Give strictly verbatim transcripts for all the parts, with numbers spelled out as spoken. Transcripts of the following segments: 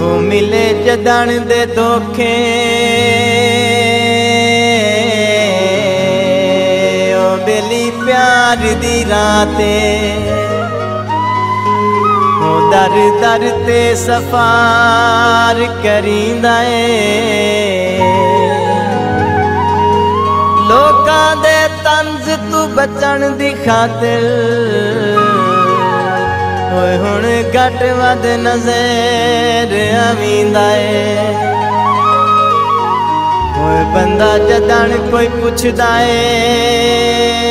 मिले जदन दे धोखे ओ बेली प्यार दी राते ओ दर दर ते सफार करींदा ए लोकां दे तंज तू बचण दी खातिर ओए हुण घट वध नज़र आवींदा ए ओए बंदा जदन कोई पुछदा ए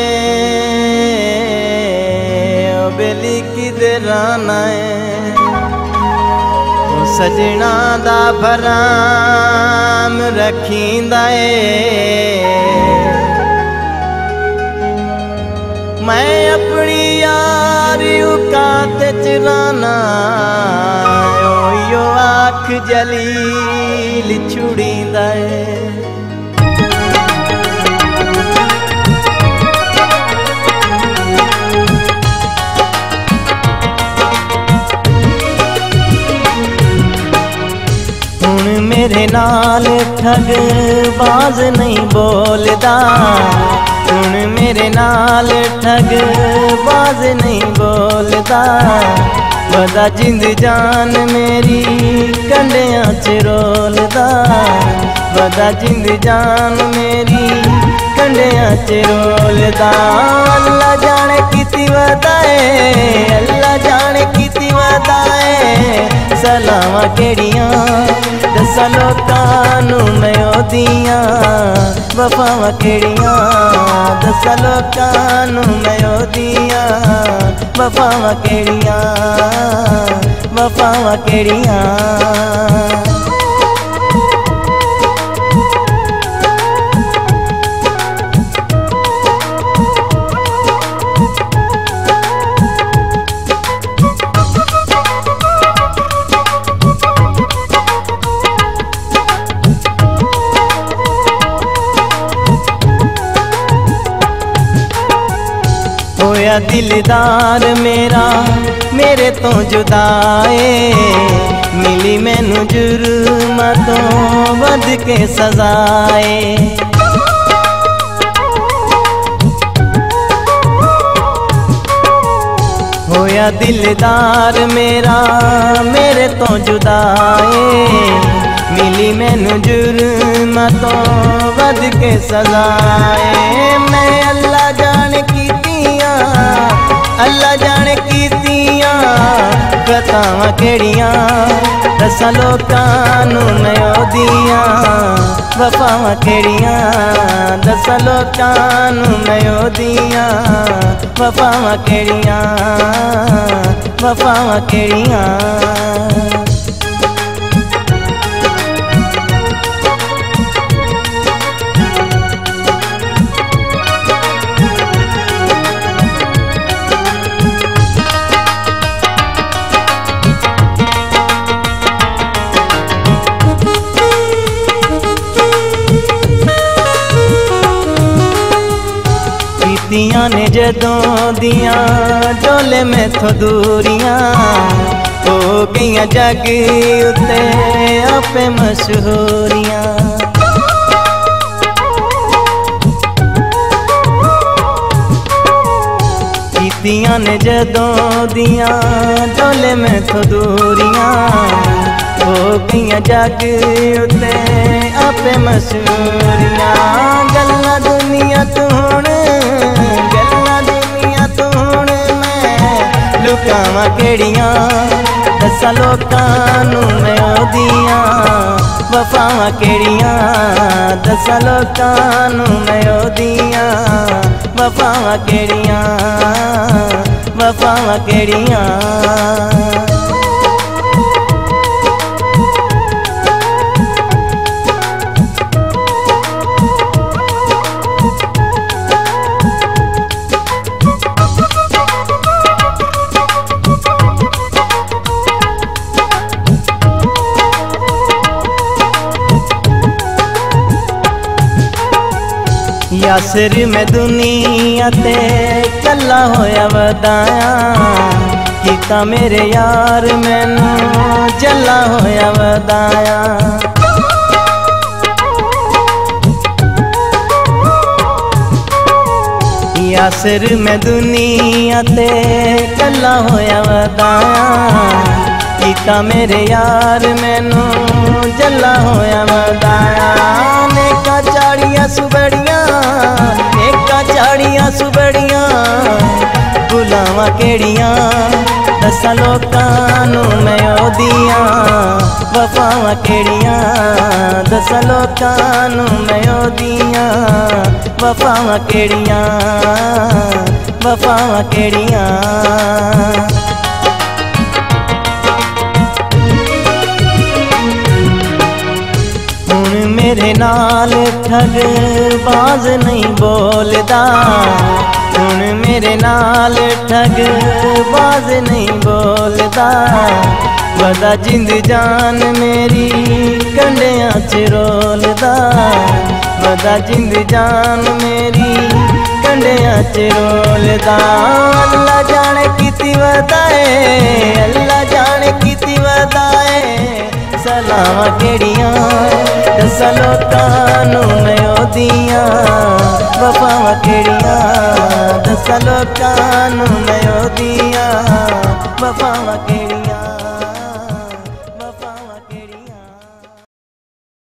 ओ बेली किधर आना है ओ सजना दा भराम रखींदा ए मैं अपनी यारी औकात चराना ओ यो आँख जलील छुड़ींदा है हुण मेरे नाल ठग बाज नहीं बोलदा हुण मेरे नाल ठग बाज नहीं बोलदा वदा जिंद जान मेरी कंडियां च रोलदा वदा जिंद जान मेरी कंडियां च रोलदा अल्लाह जाने किती वदाए अल्लाह जाने किती वदाए सलावां केड़ियां दसां लोकां नूं मैं ओदियां वफावां केड़ियां दसां लोकां नूं मैं ओदियां वफावां केड़ियां वफावां केड़ियां होया दिलदार मेरा मेरे तो जुदाए मिली मैनू जुर्म तो वध के सजाए होया दिलदार मेरा मेरे तो जुदाए मिली मैनू जुर्म तो वध के सजाए मैं अल्लाह जाने की अल्लाह जाने कीतियां खतावां केड़ियां दसां लोकां नूं मैं ओदियां वफावां केड़ियां दसां लोकां नूं मैं ओदियां वफावां केड़ियां वफावां केड़ियां दियां ने जदों दियां डोले में थो दूरियां हो गईयां जग उत्ते आपे मशहूरियां दियां ने जदों दियां डोले में थो दूरियां हो गईयां जग उत्ते आपे मशहूरियां गल्लां दुनिया तू हुण लुकावां केड़ियां दसां लोकां नूं मैं ओदियां वफावां केड़ियां दसां लोकां नूं मैं ओदियां वफावां केड़ियां वफावां केड़ियां यासिर मैं दुनिया ते कला होया वदाया किता मेरे यार मैनू जला होया वधाया। यासिर मैं दुनिया ते कला होया वधाया, कीता मेरे यार मैनू जला होया वधाया। नेका चाड़ियां सुबड़ियां, नेका चाड़ियां सुबड़ियां, बुलावा केड़ियां दसा लोकां नू मैं ओदियां। वफावां केड़ियां दसा लोकां नू मैं ओदियां। वफावां केड़ियां, वफावां केड़ियां। हुण मेरे नाल ठग बाज नहीं बोलदा, हुण मेरे नाल ठग बाज नहीं बोलदा। वदा जिंद जान मेरी कंडियां च रोलदा, वदा जिंद जान मेरी कंडियां च रोलदा। अल्लाह जाने किती वदाए, अल्लाह जाने किती वदाए। सलावां केड़ियां दसा लोकां नू मैं ओदियां। वफावां केड़ियां दसा लोकां नू मैं ओदियां। वफावां केड़ियां।